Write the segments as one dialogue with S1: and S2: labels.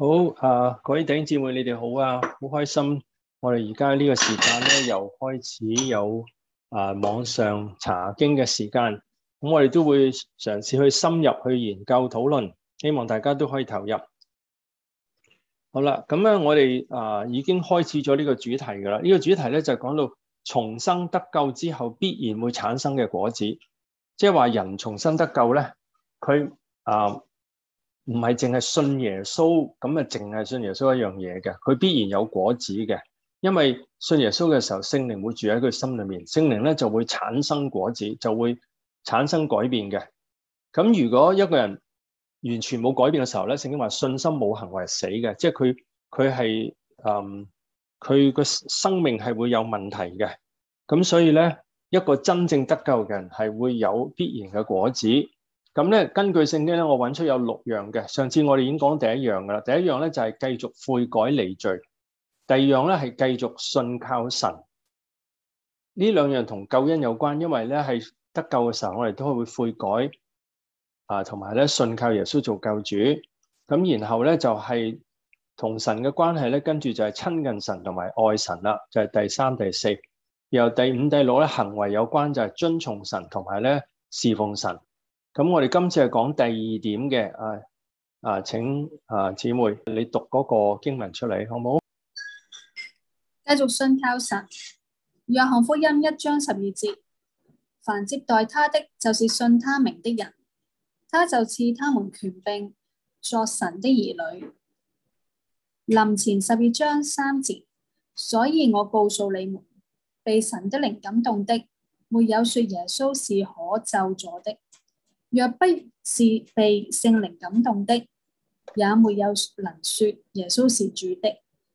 S1: 好各位弟兄姊妹，你哋好啊！好開心，我哋而家呢個時間咧，又開始有網上查經嘅時間。咁我哋都會嘗試去深入去研究討論，希望大家都可以投入。好啦，咁咧我哋已經開始咗呢個主題噶啦。呢個主題咧就係講到重生得救之後必然會產生嘅果子，即係話人重生得救咧，佢唔係淨係信耶穌咁啊，淨係信耶穌一樣嘢嘅，佢必然有果子嘅。因為信耶穌嘅時候，聖靈會住喺佢心裏面，聖靈咧就會產生果子，就會產生改變嘅。咁如果一個人完全冇改變嘅時候咧，聖經話信心冇行為係死嘅，即係佢係佢個生命係會有問題嘅。咁所以咧，一個真正得救嘅人係會有必然嘅果子。咁咧，根據聖經咧，我揾出有6樣嘅。上次我哋已經講第一樣噶啦。第一樣咧就係繼續悔改離罪。第二樣咧係繼續信靠神。呢兩樣同救恩有關，因為咧係得救嘅時候，我哋都會悔改同埋咧信靠耶穌做救主。咁然後咧就係同神嘅關係咧，跟住就係親近神同埋愛神啦，就係第3、第4。然後第5、第6咧行為有關，就係遵從神同埋咧侍奉神。咁我哋今次係講第2點嘅，請姊妹你讀嗰個經文出嚟，好唔好？
S2: 繼續信靠神。約翰福音1章12節，凡接待他的，就是信他名的人，他就賜他們權柄，作神的兒女。林前12章3節，所以我告訴你們，被神的靈感動的，沒有說耶穌是可咒詛的。若不是被聖靈感動的，也沒有能說耶穌是主的。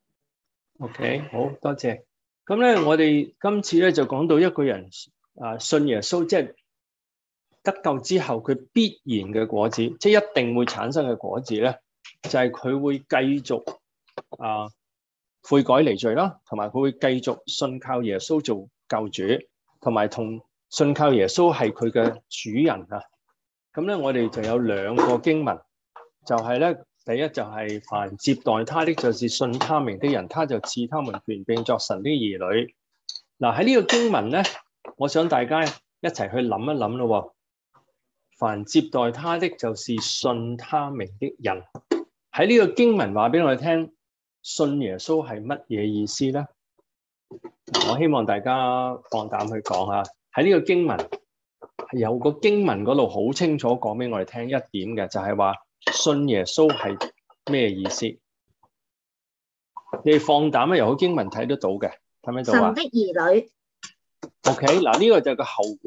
S1: OK， 好多謝。咁咧，我哋今次咧就講到一個人信耶穌，即係得救之後，佢必然嘅果子，即係一定會產生嘅果子咧，就係佢會繼續悔改離罪啦，同埋佢會繼續信靠耶穌做救主，同埋同信靠耶穌係佢嘅主人啊。咁咧，我哋就有2個經文，就係咧，第一就係凡接待他的，就是信他名的人，他就賜他們權柄作神的兒女。嗱，喺呢個經文咧，我想大家一齊去諗一諗咯。凡接待他的，就是信他名的人。喺呢個經文話俾我哋聽，信耶穌係乜嘢意思咧？我希望大家放膽去講下。喺呢個經文。有個經文嗰度好清楚講俾我哋聽一點嘅，就係話信耶穌係咩意思？你哋放膽咧，由個經文睇得到嘅，睇唔睇到啊？
S3: 神的兒女。
S1: OK， 嗱呢個就係個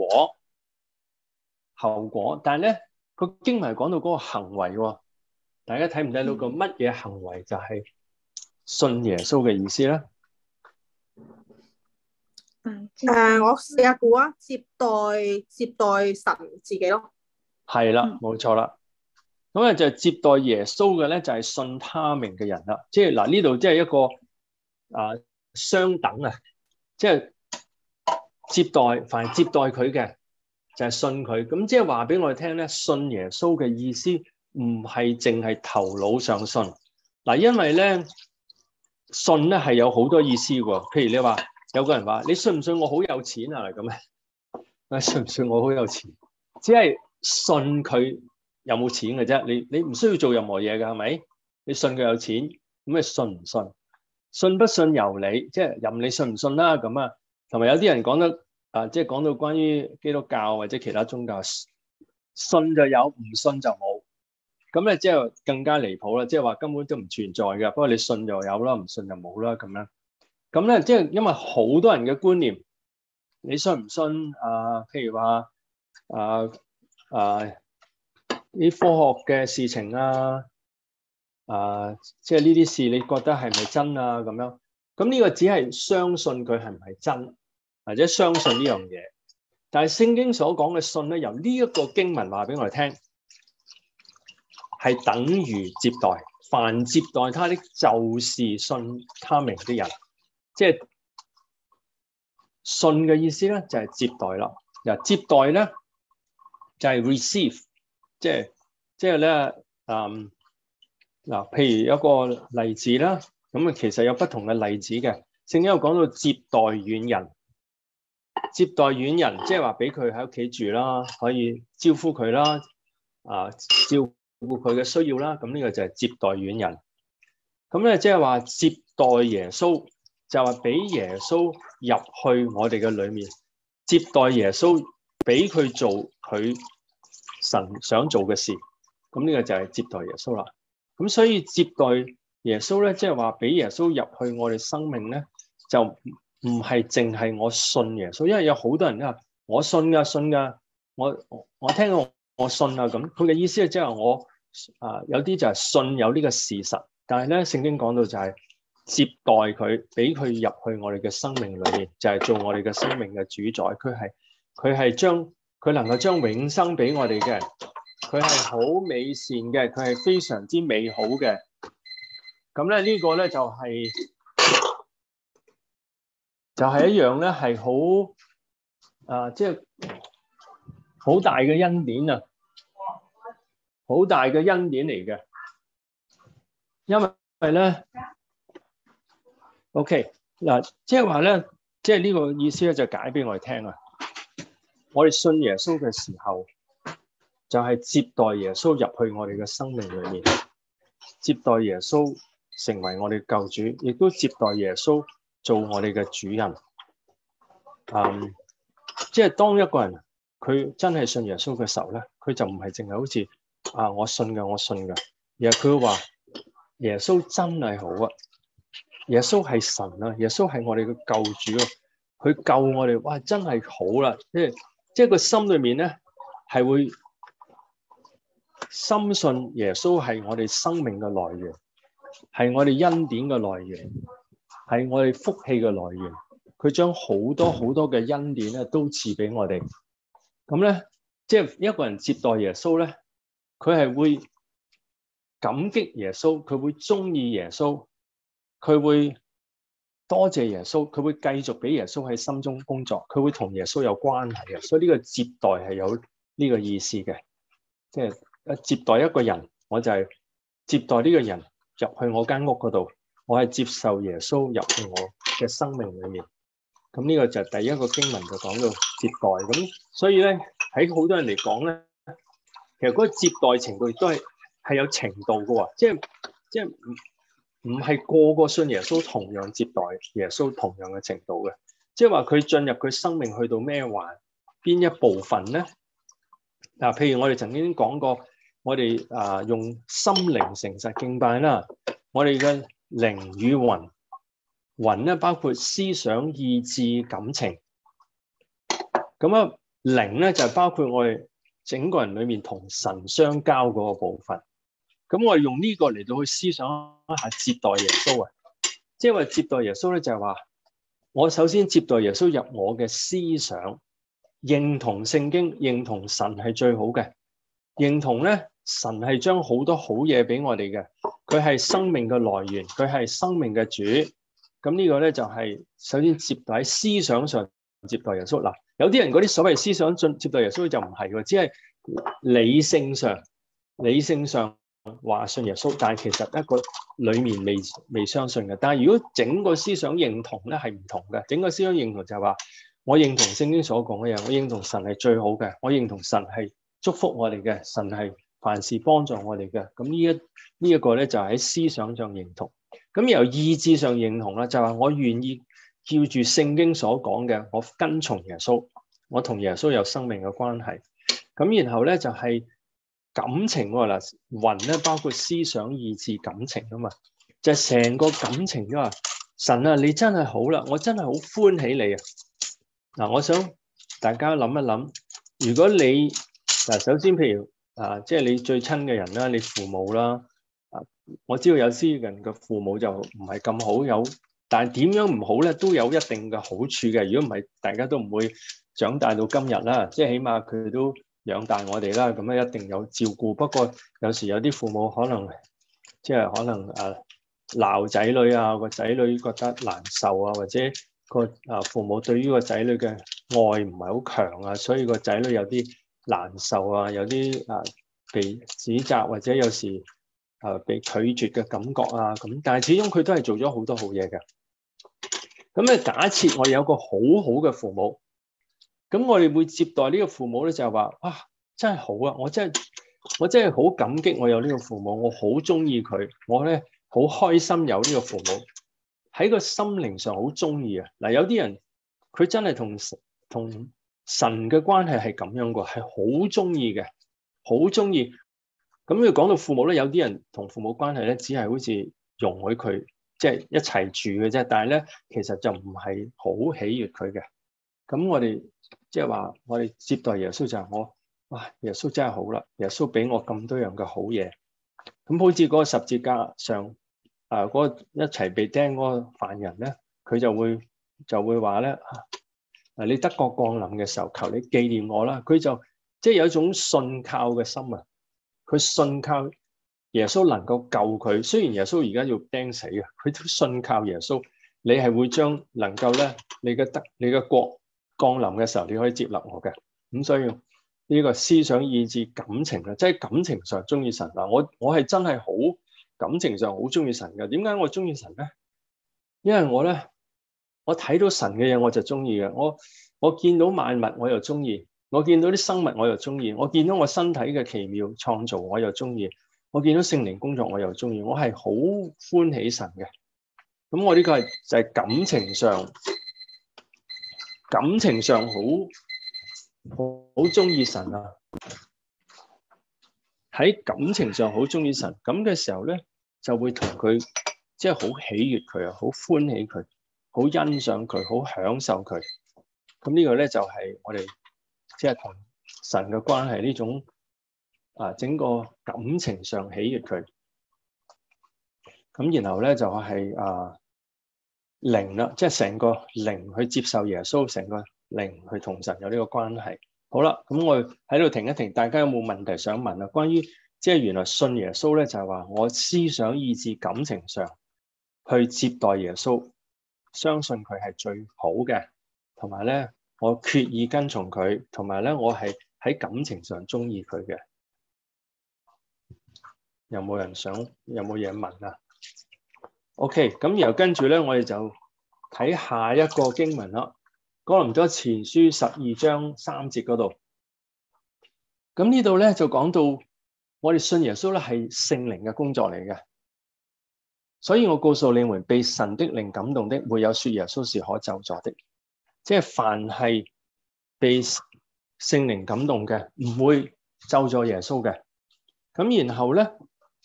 S1: 後果，但係咧個經文講到嗰個行為喎，大家睇唔睇到個乜嘢行為就係信耶穌嘅意思咧？
S3: 我試下估啊，接待神自己咯。
S1: 係啦，冇錯啦。咁啊就係接待耶穌嘅咧，就係信他名嘅人啦。即係嗱呢度即係一個相等啊，即係凡接待佢嘅就係信佢。咁即係話俾我哋聽咧，信耶穌嘅意思唔係淨係頭腦上信嗱，因為咧信咧係有好多意思喎。譬如你話。有個人話：你信唔信我好有錢啊？咁咧，信唔信我好有錢？只係信佢有冇錢嘅啫。你唔需要做任何嘢㗎，係咪？你信佢有錢，咁你信唔信？信不信由你，即係任你信唔信啦。咁啊，同埋有啲人講得即係講到關於基督教或者其他宗教，信就有，唔信就冇。咁咧即係更加離譜啦，即係話根本都唔存在嘅。不過你信就有啦，唔信就冇啦，咁樣。咁咧，即係因為好多人嘅觀念，你信唔信譬如話啲科學嘅事情即係呢啲事，你覺得係咪真啊？咁樣，咁呢個只係相信佢係唔係真，或者相信呢樣嘢。但係聖經所講嘅信咧，由呢一個經文話俾我哋聽，係等於接待，凡接待他的，就是信他名的人。即係信嘅意思咧，就係接待啦。嗱，接待咧就係 receive，即係咧嗱，譬如有一個例子啦，咁啊其實有不同嘅例子嘅。聖經有講到接待遠人，接待遠人即係話俾佢喺屋企住啦，可以招呼佢啦，照顧佢嘅需要啦。咁呢個就係接待遠人。咁咧即係話接待耶穌，就話俾耶穌入去我哋嘅裏面，接待耶穌，俾佢做佢神想做嘅事。咁呢個就係接待耶穌啦。咁所以接待耶穌咧，即係話俾耶穌入去我哋生命咧，就唔係淨係我信耶穌，因為有好多人都話我信㗎，我聽到我信啊咁。佢嘅意思係即係我有啲就係信有呢個事實，但係咧聖經講到就係接待佢，俾佢入去我哋嘅生命裏面，就係做我哋嘅生命嘅主宰。佢係佢能夠將永生俾我哋嘅。佢係好美善嘅，佢係非常之美好嘅。咁咧呢個咧就係一樣咧係好即係好大嘅恩典啊，好大嘅恩典嚟嘅。因為咧 ，OK 嗱，即係話咧，即係呢個意思咧就解俾我哋聽啊。我哋信耶穌嘅時候，就係接待耶穌入去我哋嘅生命裏面，接待耶穌成為我哋救主，亦都接待耶穌做我哋嘅主人。即係當一個人佢真係信耶穌嘅時候咧，佢就唔係淨係好似我信㗎，而係佢會話耶穌真係好啊，耶穌係神啊，耶穌係我哋嘅救主啊，佢救我哋，哇真係好啦，即係個心裏面咧係會深信耶穌係我哋生命嘅來源，係我哋恩典嘅來源，係我哋福氣嘅來源。佢將好多嘅恩典咧都賜俾我哋。咁咧，即係一個人接待耶穌咧，佢係會感激耶穌，佢會中意耶穌，佢會多謝耶穌，佢會繼續俾耶穌喺心中工作，佢會同耶穌有關係嘅。所以呢個接待係有呢個意思嘅，即係接待一個人，我就係接待呢個人入去我間屋嗰度，我係接受耶穌入去我嘅生命裏面。咁呢個就係第一個經文就講到接待。咁所以咧喺好多人嚟講咧，其實嗰個接待程度亦都係有程度嘅喎，即係唔係個個信耶穌同樣接待耶穌同樣嘅程度嘅，即係話佢進入佢生命去到咩環邊一部分咧？譬如我哋曾經講過，我哋用心靈誠實敬拜啦，我哋嘅靈與魂咧包括思想、意志、感情。咁靈咧就係包括我哋整個人裏面同神相交嗰個部分。咁我哋用呢個嚟到去思想一下接待耶穌啊，即係話接待耶穌咧就係話，我首先接待耶穌入我嘅思想，認同聖經，認同神係最好嘅，認同咧神係將好多好嘢俾我哋嘅，佢係生命嘅來源，佢係生命嘅主。咁呢個咧就係首先接待喺思想上接待耶穌。嗱，有啲人嗰啲所謂思想接待耶穌就唔係喎，只係理性上話信耶穌，但係其實一個裡面未相信嘅。但係如果整個思想認同咧係唔同嘅，整個思想認同就係話我認同聖經所講嘅嘢，我認同神係最好嘅，我認同神係祝福我哋嘅，神係凡事幫助我哋嘅。咁呢一個咧就係喺思想上認同。咁由意志上認同啦，就係我願意照住聖經所講嘅，我跟從耶穌，我同耶穌有生命嘅關係。咁然後咧就係感情喎，嗱，魂咧包括思想、意志、感情啊嘛，就係成個感情都話神啊，你真係好啦，我真係好歡喜你啊！嗱，我想大家諗一諗，如果你首先譬如即係你最親嘅人啦，你父母啦。我知道有啲人嘅父母就唔係咁好，但係點樣唔好咧，都有一定嘅好處嘅。如果唔係，大家都唔會長大到今日啦。即係起碼佢都養大我哋啦，咁一定有照顧。不過有時有啲父母可能鬧仔女啊，個仔女覺得難受啊，或者個父母對於個仔女嘅愛唔係好強啊，所以個仔女有啲難受啊，有啲被指責，或者有時被拒絕嘅感覺啊咁，但係始終佢都係做咗好多好嘢嘅。咁咧，假設我哋有個好好嘅父母，咁我哋會接待呢個父母咧，就係話哇，真係好啊！我真係好感激我有呢個父母，我好中意佢，我咧好開心有呢個父母，喺個心靈上好中意啊！嗱，有啲人佢真係同神嘅關係係咁樣嘅，係好中意嘅，好中意。咁要講到父母咧，有啲人同父母關係咧，只係好似容許佢即係一齊住嘅啫，但係咧其實就唔係好喜悅佢嘅。咁我哋即係話，我哋接待耶穌就係哇！耶穌真係好啦，耶穌俾我咁多樣嘅好嘢。咁好似嗰個十字架上嗰個一齊被釘嗰個犯人咧，佢就會話咧你得國降臨嘅時候，求你紀念我啦。佢就即係有一種信靠嘅心啊，佢信靠耶穌能夠救佢。雖然耶穌而家要釘死啊，佢都信靠耶穌。你係會將能夠咧，你嘅國降臨嘅時候，你可以接納我嘅。咁所以呢個思想意志感情啊，即係感情上中意神啊。我係真係好感情上好中意神嘅。點解我中意神咧？因為我睇到神嘅嘢我就中意嘅。我見到萬物我又中意，我見到啲生物我又中意，我見到我身體嘅奇妙創造我又中意，我見到聖靈工作我又中意。我係好歡喜神嘅。咁我呢個就係感情上好中意神啊！喺感情上好中意神，咁嘅時候咧，就會同佢即係好喜悅佢啊，好歡喜佢，好欣賞佢，好享受佢。咁呢個咧就係我哋即係同神嘅關係呢種整個感情上喜悅佢。咁然後咧就係靈啦，即係成個靈去接受耶穌，成個靈去同神有呢個關係。好啦，咁我喺度停一停，大家有冇問題想問啊？關於即係原來信耶穌咧，就係話我思想意志感情上去接待耶穌，相信佢係最好嘅，同埋咧我決意跟從佢，同埋咧我係喺感情上中意佢嘅。有冇嘢問啊？OK， 咁然後跟住咧，我哋就睇下一個經文啦。哥林多前書12章3節嗰度，咁呢度咧就講到我哋信耶穌咧係聖靈嘅工作嚟嘅，所以我告訴你們，被神的靈感動的，沒有說耶穌是可咒詛的。即係凡係被聖靈感動嘅，唔會咒詛耶穌嘅。咁然後咧。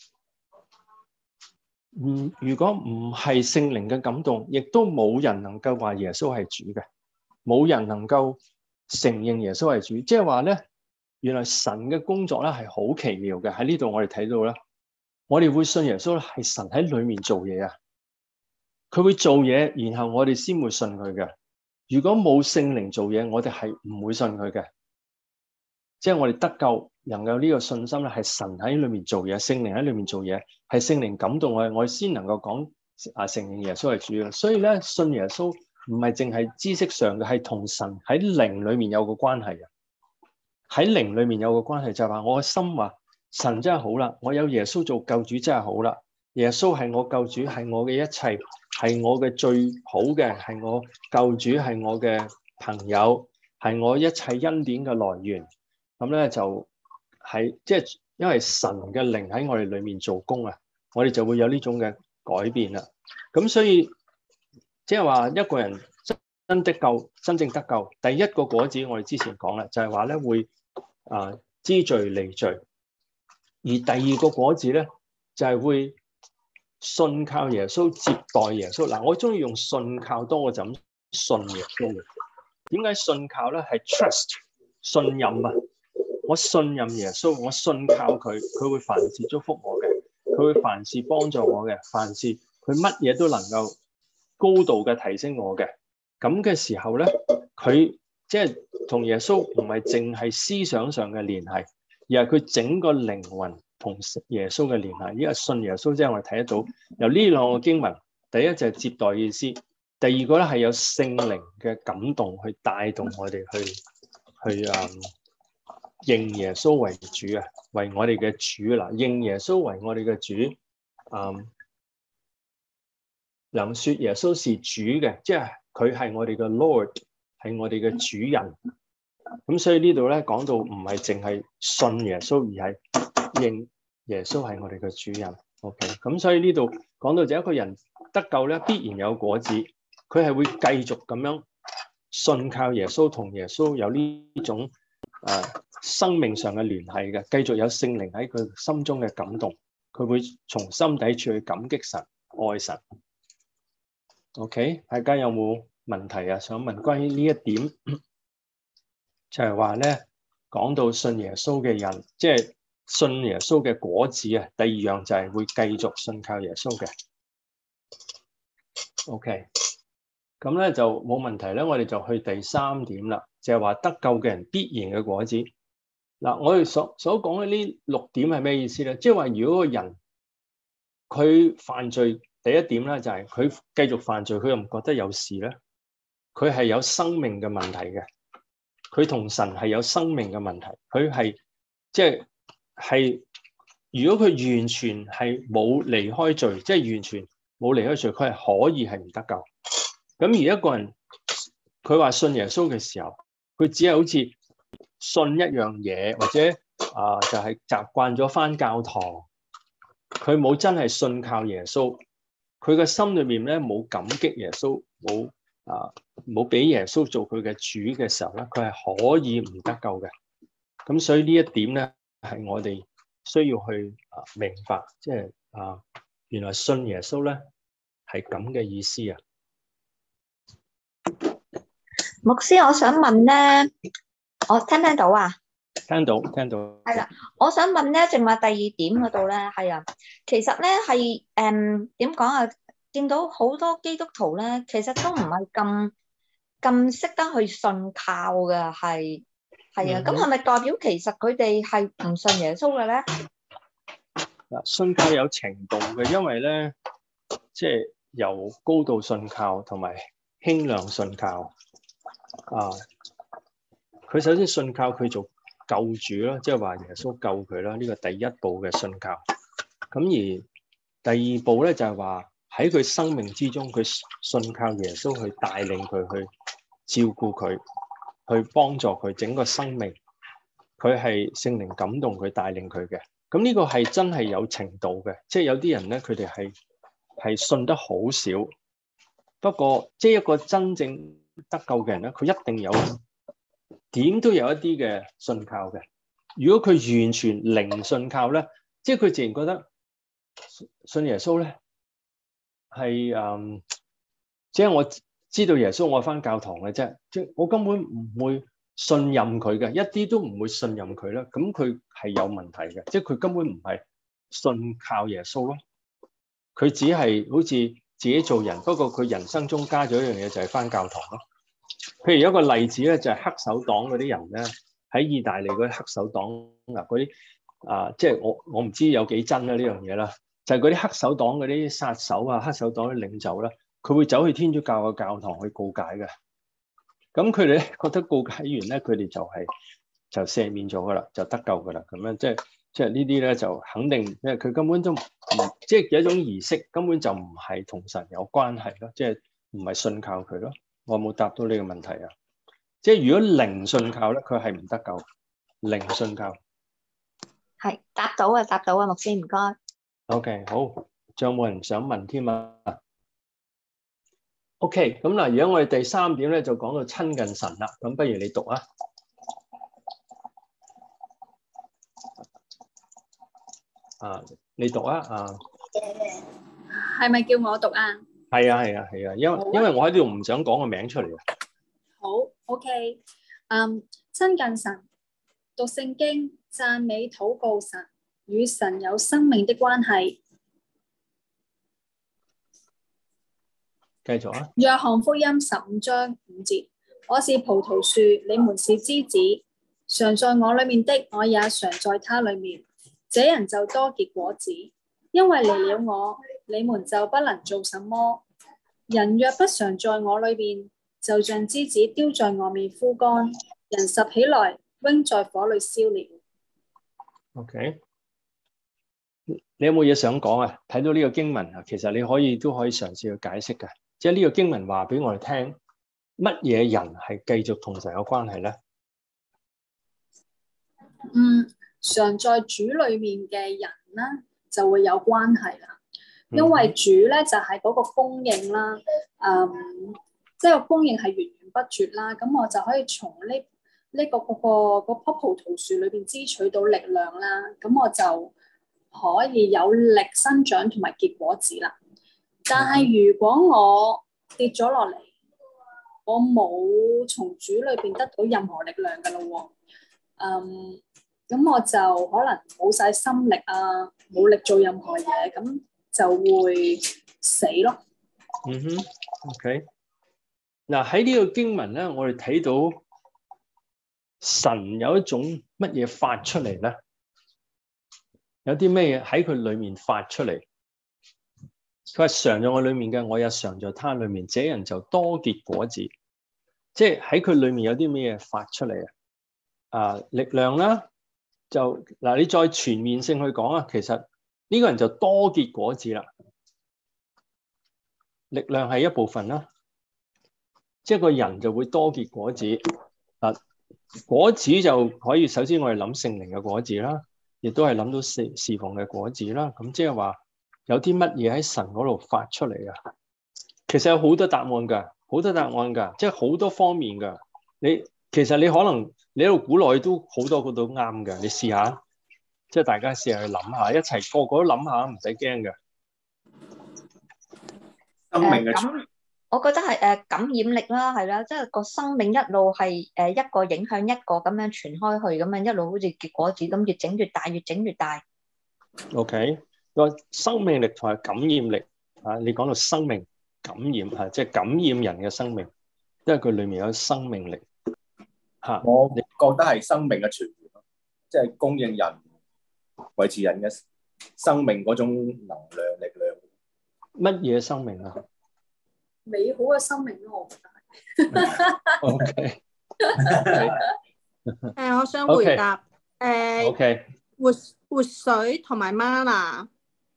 S1: 如果唔係聖靈嘅感動，亦都冇人能夠話耶穌係主嘅，冇人能夠承認耶穌係主。即係話咧，原來神嘅工作咧係好奇妙嘅。喺呢度我哋睇到咧，我哋會信耶穌係神喺裏面做嘢啊，佢會做嘢，然後我哋先會信佢嘅。如果冇聖靈做嘢，我哋係唔會信佢嘅。即係我哋得救能夠呢個信心咧，係神喺裏面做嘢，聖靈喺裏面做嘢，係聖靈感動我哋先能夠講承認耶穌係主嘅。所以咧，信耶穌唔係淨係知識上嘅，係同神喺靈裏面有個關係嘅。喺靈裏面有個關係就係話，我嘅心話神真係好啦，我有耶穌做救主真係好啦。耶穌係我救主，係我嘅一切，係我嘅最好嘅，係我救主，係我嘅朋友，係我一切恩典嘅來源。咁咧就係即係因為神嘅靈喺我哋裏面做工啊，我哋就會有呢種嘅改變啦。咁所以即係話一個人真正得救，第一個果子我哋之前講啦，就係話咧會知罪離罪，而第二個果子咧就係會信靠耶穌，接待耶穌。嗱，我中意用信靠多過就咁信耶穌。點解信靠咧？係 trust 信任啊！我信任耶穌，我信靠佢，佢會凡事祝福我嘅，佢會凡事幫助我嘅，凡事佢乜嘢都能夠高度嘅提升我嘅。咁嘅時候咧，佢即係同耶穌唔係淨係思想上嘅聯繫，而係佢整個靈魂同耶穌嘅聯繫。因為信耶穌即係我哋睇得到由呢兩個經文，第一就係接待意思，第二個咧係有聖靈嘅感動去帶動我哋去認耶穌為主啊，為我哋嘅主啦，認耶穌為我哋嘅主。能說耶穌是主嘅，即係佢係我哋嘅 Lord， 係我哋嘅主人。咁所以呢度咧講到唔係淨係信耶穌，而係認耶穌係我哋嘅主人。OK， 咁所以呢度講到就一個人得救咧，必然有果子，佢係會繼續咁樣信靠耶穌，同耶穌有呢種生命上嘅聯繫嘅，繼續有聖靈喺佢心中嘅感動，佢會從心底處去感激神、愛神。OK， 大家有冇問題啊？想問關於呢一點，就係話咧，講到信耶穌嘅人，即係信耶穌嘅果子啊。第二樣就係會繼續信靠耶穌嘅。OK， 咁咧就冇問題咧。我哋就去第三點啦，就係話得救嘅人必然嘅果子。嗱，我哋所講嘅呢6點係咩意思咧？即係話如果個人佢犯罪，第一點咧就係佢繼續犯罪，佢又唔覺得有事咧，佢係有生命嘅問題嘅，佢同神係有生命嘅問題，佢係即係如果佢完全係冇離開罪，即係完全冇離開罪，佢係可以係唔得救。咁而一個人佢話信耶穌嘅時候，佢只係好似信一樣嘢，或者就係習慣咗返教堂，佢冇真係信靠耶穌。佢嘅心裏面咧冇感激耶穌，冇俾耶穌做佢嘅主嘅時候咧，佢係可以唔得救嘅。咁所以呢一點咧係我哋需要去明白，即係原來信耶穌咧係咁嘅意思啊。
S4: 牧師，我想問咧，我聽唔聽到啊？
S1: 聽到。
S4: 係啦，我想問咧，正話第二點嗰度咧，係啊，其實咧係點講啊？見到好多基督徒咧，其實都唔係咁識得去信靠嘅，係啊，咁係咪代表其實佢哋係唔信耶穌嘅咧？
S1: 嗱，信靠有程度嘅，因為咧，即係由高度信靠同埋輕量信靠佢首先信靠佢做救主啦，即係話耶穌救佢啦，呢個第一步嘅信靠。咁而第二步咧就係話喺佢生命之中，佢信靠耶穌去帶領佢，去照顧佢，去幫助佢整個生命。佢係聖靈感動佢帶領佢嘅。咁呢個係真係有程度嘅，即係有啲人咧，佢哋係信得好少。不過即係一個真正得救嘅人咧，佢一定有點都有一啲嘅信靠嘅。如果佢完全零信靠咧，即係佢自然覺得信耶穌咧係即係我知道耶穌，我返教堂嘅啫，即係我根本唔會信任佢嘅，一啲都唔會信任佢啦。咁佢係有問題嘅，即係佢根本唔係信靠耶穌咯。佢只係好似自己做人，不過佢人生中加咗一樣嘢，就係返教堂咯。譬如有一個例子咧，就係黑手黨嗰啲人咧，喺意大利嗰啲黑手黨嗰啲即係我唔知有幾真啦呢樣嘢啦，就係嗰啲黑手黨嗰啲殺手啊，黑手黨啲領袖啦，佢會走去天主教嘅教堂去告解嘅。咁佢哋咧覺得告解完咧，佢哋就赦免咗噶啦，就得救噶啦。咁樣即係呢啲咧就肯定，因為佢根本都唔即係有一種儀式，根本就唔係同神有關係咯，即係唔係信靠佢咯。我有冇答到呢個問題啊？即係如果零信靠咧，佢係唔得救。零信靠
S4: 係答到啊，牧師唔該。
S1: OK， 好，仲有冇人想問添啊？OK， 咁嗱，而家我哋第三點咧就講到親近神啦。咁不如你讀啊。你讀啊。
S2: 係咪叫我讀啊？
S1: 係啊，因為我喺呢度唔想講個名出嚟啊。
S2: 好 ，OK， 親近神，讀聖經，讚美禱告神，與神有生命的關係。
S1: 繼續啊。
S2: 約翰福音15章5節，我是葡萄樹，你們是枝子，常在我裏面的，我也常在他裏面，這人就多結果子，因為離了我，你們就不能做什麼。人若不常在我裏面，就像枝子丟在外面枯乾，人拾起來， 扔在火裏燒了。
S1: OK， 你有冇嘢想講啊？睇到呢個經文啊，其實你都可以嘗試去解釋嘅。即係呢個經文話俾我哋聽，乜嘢人係繼續同神有關係咧？
S2: 常在主裏面嘅人咧，就會有關係啦。因為主咧就係嗰個供應啦，即係個供應係源源不絕啦。咁我就可以從呢個棵葡萄樹裏邊支取到力量啦。咁我就可以有力生長同埋結果子啦。但係如果我跌咗落嚟，我冇從主裏邊得到任何力量噶咯喎。咁我就可能冇晒心力啊，冇力做任何嘢，咁就會死咯。
S1: OK。嗱，喺呢個經文咧，我哋睇到神有一種乜嘢發出嚟咧？有啲咩嘢喺佢裏面發出嚟？佢話常在我裏面嘅，我也常在他裏面，這人就多結果子。即係喺佢裏面有啲咩嘢發出嚟啊？力量啦。就嗱，你再全面性去講啊，其實呢個人就多結果子啦。力量係一部分啦，即係個人就會多結果子。果子就可以首先我哋諗聖靈嘅果子啦，亦都係諗到侍奉嘅果子啦。咁即係話有啲乜嘢喺神嗰度發出嚟啊？其實有好多答案㗎，即係好多方面㗎。其實你可能你喺度估落去都好多個都啱嘅，你試下，即係大家試下去諗下，一齊個個都諗下，唔使驚嘅。
S5: 生命嘅
S4: 我覺得係感染力啦，係啦，即係個生命一路係一個影響一個咁樣傳開去，咁樣一路好似結果子咁，越整越大，越整越大。
S1: OK， 個生命力同埋感染力啊，你講到生命感染啊，即係感染人嘅生命，因為佢裡面有生命力。
S5: 我覺得係生命嘅泉源咯，即係供應人、維持人嘅生命嗰種能量力量。
S1: 乜嘢生命啊？
S2: 美好嘅生命咯，我覺得係。
S1: OK。
S3: 我想回答。
S1: OK。
S3: 活水同埋嗎哪。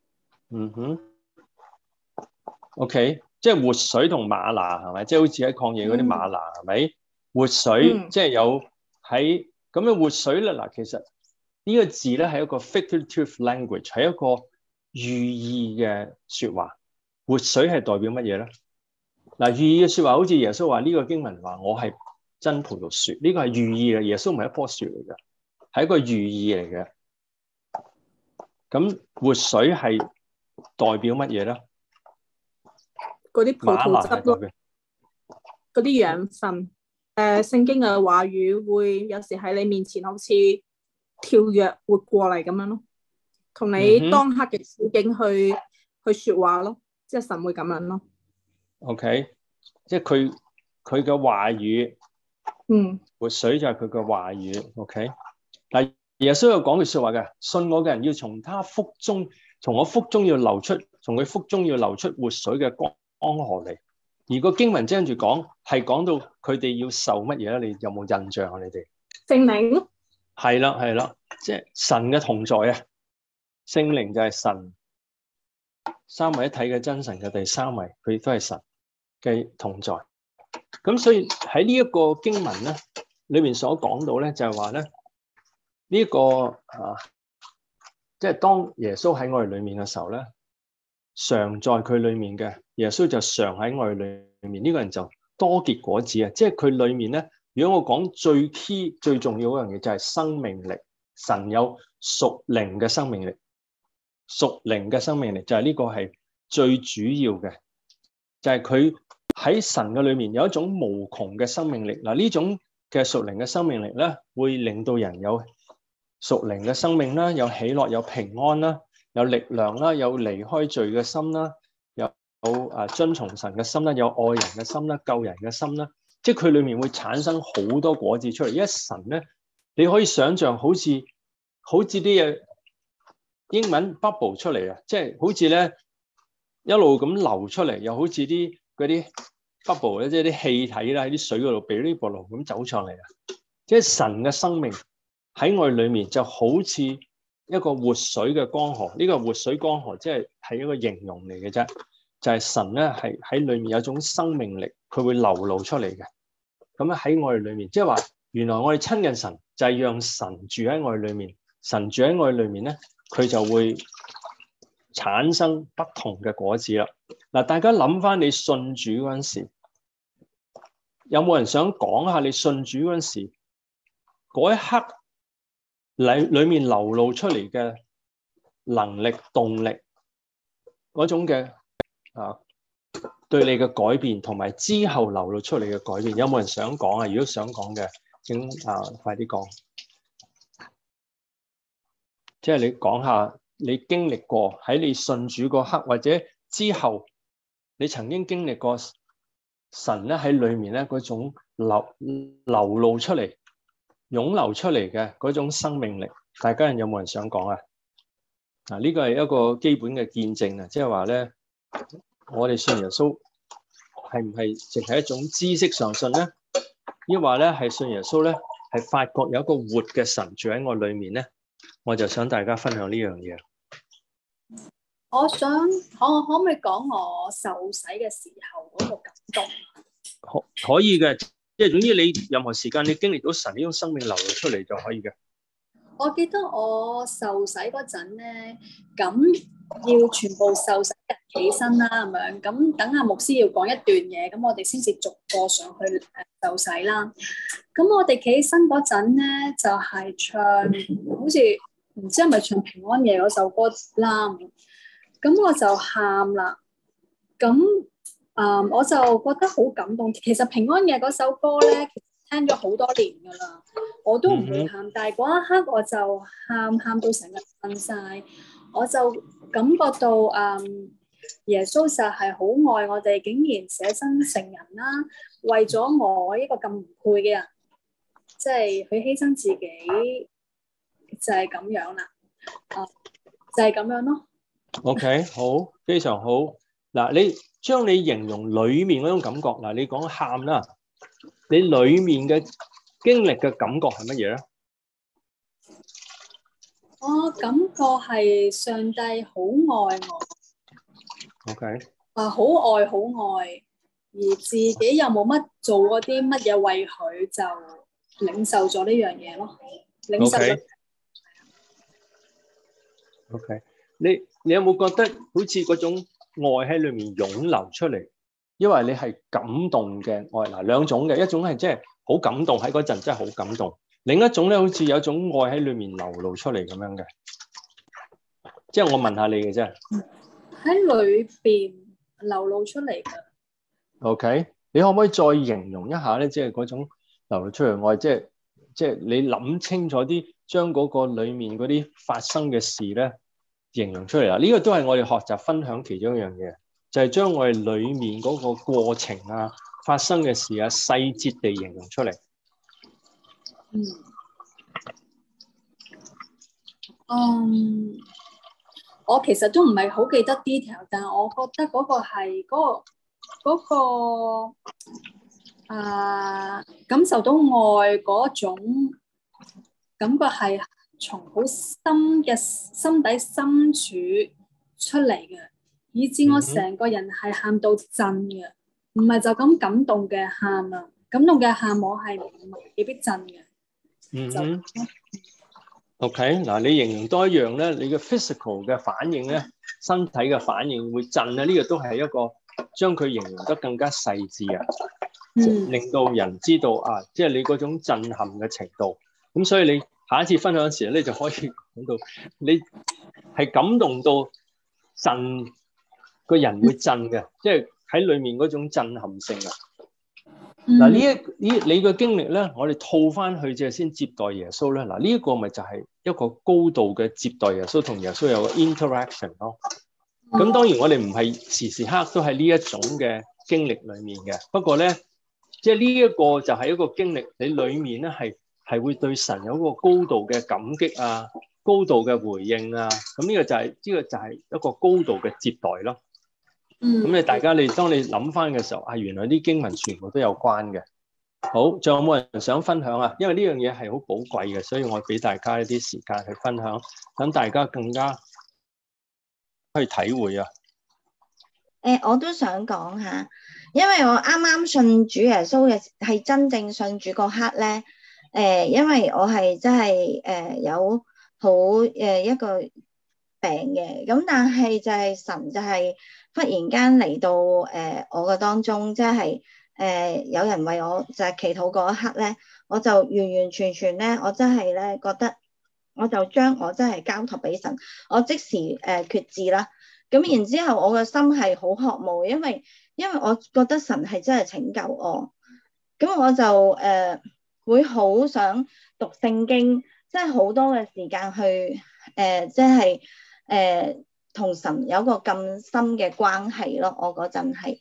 S1: OK， 即係活水同嗎哪係咪？即係好似喺曠野嗰啲嗎哪係咪？活水即係有喺咁嘅活水咧。嗱，其實呢個字咧係一個 figurative language， 係一個寓意嘅說話。活水係代表乜嘢咧？嗱，寓意嘅說話好似耶穌話呢個經文話我係真葡萄樹，呢個係寓意嘅。耶穌唔係一棵樹嚟嘅，係一個寓意嚟嘅。咁活水係代表乜嘢咧？
S3: 嗰啲葡萄汁咯，嗰啲養分。聖經嘅話語會有時喺你面前好似跳躍活過嚟咁樣咯，同你當刻嘅處境去說話咯，即係神會咁樣咯。
S1: OK， 即係佢嘅話語，活水就係佢嘅話語。OK， 但耶穌有講句說話嘅，信我嘅人要從我腹中要流出，從佢腹中要流出活水嘅江河嚟。而個經文跟住講係講到佢哋要受乜嘢咧？你有冇印象啊？你哋
S3: 聖靈
S1: 係啦，即係神嘅同在啊！聖靈就係神三位一體嘅真神嘅第三位，佢都係神嘅同在。咁所以喺呢一個經文咧裏面所講到咧，就係話咧呢個即係當耶穌喺我哋裏面嘅時候咧，常在佢裏面嘅耶穌就常喺我哋裏面，呢個人就多結果子啊！即係佢裏面咧，如果我講最 key 最重要嗰樣嘢就係生命力，神有屬靈嘅生命力，屬靈嘅生命力就係呢個係最主要嘅，就係佢喺神嘅裏面有一種無窮嘅生命力。嗱，呢種嘅屬靈嘅生命力咧，會令到人有屬靈嘅生命啦，有喜樂，有平安啦，有力量啦，有離開罪嘅心啦，有遵從神嘅心啦，有愛人嘅心啦，救人嘅心啦，即係佢裏面會產生好多果子出嚟。因為神咧，你可以想象好似啲嘢英文 bubble 出嚟啊，即係好似咧一路咁流出嚟，又好似嗰啲 bubble 咧，即係啲氣體啦喺啲水嗰度，嗶哩啵嚕咁走上嚟啊。 即係神嘅生命喺我哋裏面就好似一個活水嘅江河。呢個活水江河即係一個形容嚟嘅啫，就係神咧係喺裏面有一種生命力，佢會流露出嚟嘅。咁咧喺我哋裏面，即係話原來我哋親近神就係讓神住喺我哋裏面，神住喺我哋裏面咧，佢就會產生不同嘅果子啦。嗱，大家諗翻你信主嗰陣時，有冇人想講下你信主嗰陣時嗰一刻裏面流露出嚟嘅能力、動力嗰種嘅對你嘅改變，同埋之後流露出嚟嘅改變，有冇人想講啊？如果想講嘅，請快啲講。即係你講下你經歷過喺你信主嗰刻，或者之後你曾經經歷過神咧喺裏面咧嗰種流露出嚟、湧流出嚟嘅嗰種生命力。大家有冇人想講啊？呢個係一個基本嘅見證啊，即係話咧，我哋信耶穌係唔係淨係一種知識上信咧？抑或咧係信耶穌咧係發覺有一個活嘅神住喺我裏面咧？我就想大家分享呢樣嘢。
S2: 我可唔可以講我受洗嘅時候嗰個感動？
S1: 可以嘅，即係總之你任何時間你經歷到神呢種生命流露出嚟就可以嘅。
S2: 我記得我受洗嗰陣咧，咁要全部受洗人起身啦，咁樣咁等阿牧師要講一段嘢，咁我哋先至逐個上去受洗啦。咁我哋企起身嗰陣咧，就係唱好似唔知係咪唱平安夜嗰首歌啦。咁我就喊啦。咁我就覺得好感動。其實平安夜嗰首歌咧，聽咗好多年㗎啦，我都唔會喊，但係嗰一刻我就喊到成日瞓晒，我就感覺到耶穌就係好愛我哋，竟然捨身成人啦，為咗我一個咁唔配嘅人，即係佢犧牲自己，就係咁樣啦，就係咁樣咯。
S1: OK， 好，非常好。嗱，你將你形容裏面嗰種感覺，嗱，你講喊啦。你裏面嘅經歷嘅感覺係乜嘢咧？
S2: 我感覺係上帝好愛我。
S1: OK。
S2: 好愛好愛，而自己又冇乜做嗰啲乜嘢為佢，就領受咗呢樣嘢咯。領受咗。
S1: OK。你有冇覺得好似嗰種愛喺裏面湧流出嚟？因為你係感動嘅愛，嗱，兩種嘅，一種係即係好感動喺嗰陣，真係好感動；另一種咧，好似有一種愛喺裏面流露出嚟咁樣嘅。即係我問下你嘅啫。
S2: 喺裏邊流露出嚟嘅。
S1: OK， 你可唔可以再形容一下咧？即係嗰種流露出嚟愛，即係你諗清楚啲，將嗰個裏面嗰啲發生嘅事咧形容出嚟啦。呢個都係我哋學習分享其中一樣嘢。就係將我哋裏面嗰個過程啊、發生嘅事啊，細節地形容出嚟。
S2: 我其實都唔係好記得 detail， 但係我覺得嗰個係感受到愛嗰種感覺係從好深嘅心底深處出嚟嘅。以至我成個人係喊到震嘅，唔係就咁感動嘅喊啊！感動嘅喊我係唔係未必震嘅。
S1: OK， 嗱，你形容多一樣咧，你嘅 physical 嘅反應咧，身體嘅反應會震咧，呢個都係一個將佢形容得更加細緻啊，令到人知道啊，即係你嗰種震撼嘅程度。咁所以你下一次分享嘅時候咧，就可以講到你係感動到震。個人會震嘅，即係喺裏面嗰種震撼性啊！嗱，你嘅經歷咧，我哋套翻去即係先接待耶穌咧。嗱，呢一個咪就係一個高度嘅接待耶穌，同耶穌有個 interaction 咯。咁當然我哋唔係時時刻都喺呢一種嘅經歷裏面嘅。不過咧，即係呢一個就係一個經歷，你裏面咧係會對神有一個高度嘅感激啊，高度嘅回應啊。咁呢個就係一個高度嘅接待咯。咁你大家當你諗翻嘅時候，原來啲經文全部都有關嘅。 好，仲有冇人想分享啊？因為呢樣嘢係好寶貴嘅，所以我俾大家一啲時間去分享，等大家更加去體會啊。
S4: 我都想講下，因為我啱啱信主耶穌嘅係真正信主嗰刻咧，因為我係真係有好一個病嘅，咁但係就係神就係忽然間嚟到我嘅當中，即係有人為我就係祈禱嗰一刻咧，我就完完全全咧，我真係咧覺得，我就將我真係交託俾神，我即時決志啦。咁然之後，我個心係好渴慕，因為我覺得神係真係拯救我，咁我就會好想讀聖經，即係好多嘅時間去即係同神有個咁深嘅關係咯。我嗰陣係，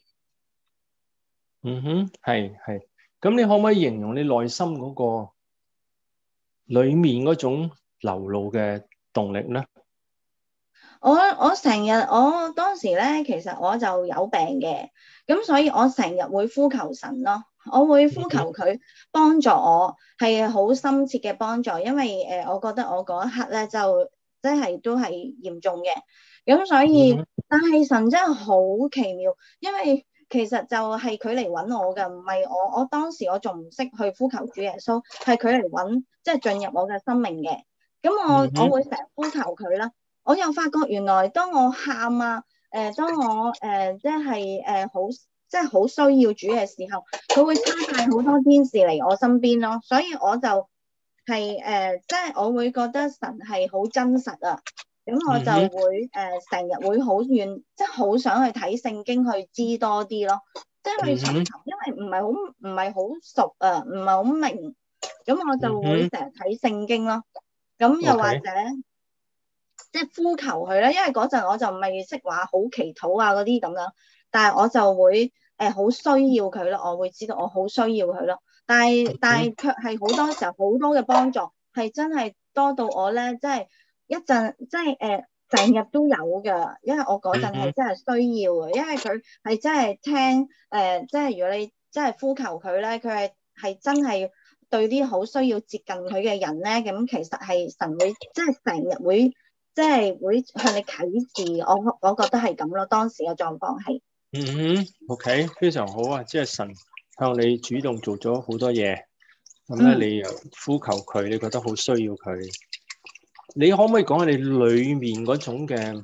S1: 係。咁你可唔可以形容你內心嗰個裡面嗰種流露嘅動力咧？
S4: 我成日，我當時咧，其實我就有病嘅，咁所以我成日會呼求神咯，我會呼求佢幫助我，係好深切嘅幫助，因為我覺得我嗰一刻咧就即係都係嚴重嘅，咁所以但係神真係好奇妙，因為其實就係佢嚟揾我㗎，唔係我當時我仲唔識去呼求主耶穌，係佢嚟揾，即係進入我嘅生命嘅，咁我會成日呼求佢啦。我又發覺原來當我喊啊，當我即係好需要主嘅時候，佢會差派好多天使嚟我身邊咯，所以我就係即係我會覺得神係好真實啊，咁我就會成日會好願，即係好想去睇聖經去知多啲咯，即係去尋求，因為唔係好熟啊，唔係好明，咁我就會成日睇聖經咯，咁又或者。即係呼求佢咧，因為嗰陣我就未識話好祈禱啊嗰啲咁樣，但係我就會好需要佢咯，我會知道我好需要佢咯。但係卻係好多時候好多嘅幫助係真係多到我咧，即係一陣即係成日都有㗎，因為我嗰陣係真係需要嘅，因為佢係真係聽即係如果你真係呼求佢咧，佢係真係對啲好需要接近佢嘅人咧，咁其實係神會即係成日會。即係會向你啟示，我覺得係咁咯。當時嘅狀況係
S1: ，OK， 非常好啊！即係神向你主動做咗好多嘢，咁咧你又呼求佢，你覺得好需要佢。你可唔可以講下你裏面嗰種嘅，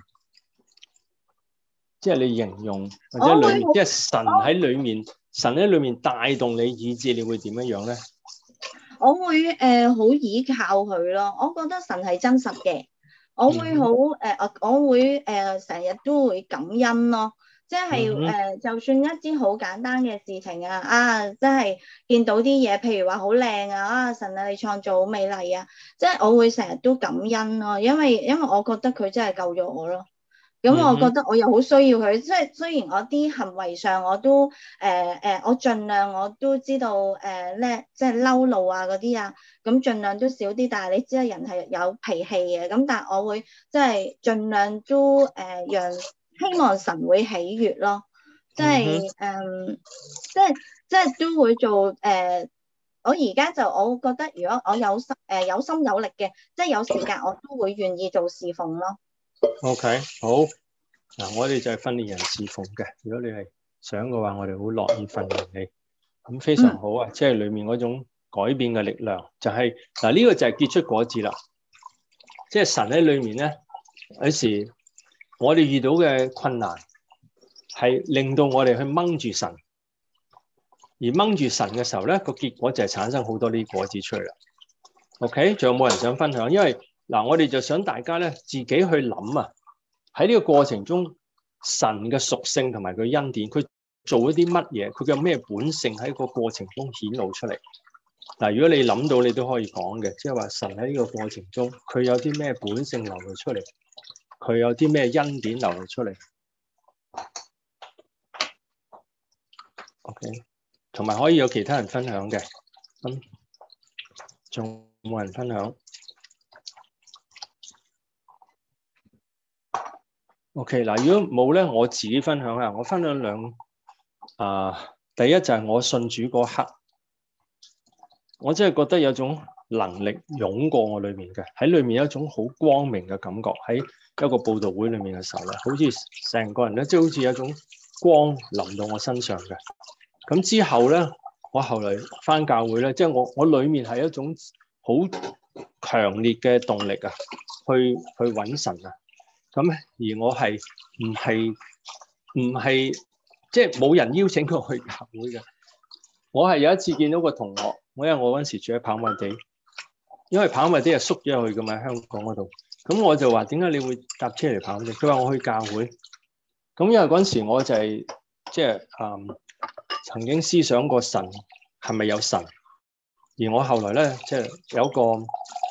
S1: 即係你形容或者裏面，即係神喺裏面，神喺裏面帶動你，以致你會點樣樣咧？
S4: 我會好依靠佢咯。我覺得神係真實嘅。我會好我會成日都會感恩咯，即係就算一啲好簡單嘅事情啊，即係見到啲嘢，譬如話好靚啊，神啊你創造好美麗啊，即係我會成日都感恩咯，因為我覺得佢真係救咗我咯。咁我覺得我又好需要佢，即係雖然我啲行為上我都我盡量我都知道咧，即係嬲怒啊嗰啲啊，咁盡量都少啲。但係你知道人係有脾氣嘅，咁但係我會即係盡量都讓希望神會喜悅咯，即係即係都會做我而家就我覺得如果我有心有力嘅，即係有時間我都會願意做侍奉咯。
S1: OK， 好嗱，我哋就係訓練人侍奉嘅。如果你係想嘅話，我哋好樂意訓練你。咁非常好啊！即係裏面嗰種改變嘅力量，就係嗱呢個就係結出果子啦。即係神喺裏面咧，有時我哋遇到嘅困難係令到我哋去掹住神，而掹住神嘅時候咧，個結果就係產生好多呢啲果子出嚟啦。OK， 仲有冇人想分享？因為嗱，我哋就想大家咧自己去諗啊，喺呢個過程中，神嘅屬性同埋佢恩典，佢做一啲乜嘢，佢嘅咩本性喺個過程中顯露出嚟。嗱，如果你諗到，你都可以講嘅，即係話神喺呢個過程中，佢有啲咩本性流露出嚟，佢有啲咩恩典流露出嚟。OK， 同埋可以有其他人分享嘅，咁仲冇人分享？ OK 嗱，如果冇咧，我自己分享下。我分享兩第一就係我信主嗰刻， 我真係覺得有種能力湧過我裏面嘅，喺裏面有一種好光明嘅感覺。喺一個佈道會裏面嘅時候咧，好似成個人咧，即係好似有一種光臨到我身上嘅。咁之後咧，我後來返教會咧，即係我裏面係一種好強烈嘅動力啊，去揾神啊。咁而我係唔係即係冇人邀請我去教會嘅。我係有一次見到個同學，因為我嗰陣時住喺跑馬地，因為跑馬地係縮咗去㗎嘛，香港嗰度。咁我就話點解你會搭車嚟跑馬地？佢話我去教會。咁因為嗰陣時我就係即係曾經思想過神係咪有神，而我後來咧即係有一個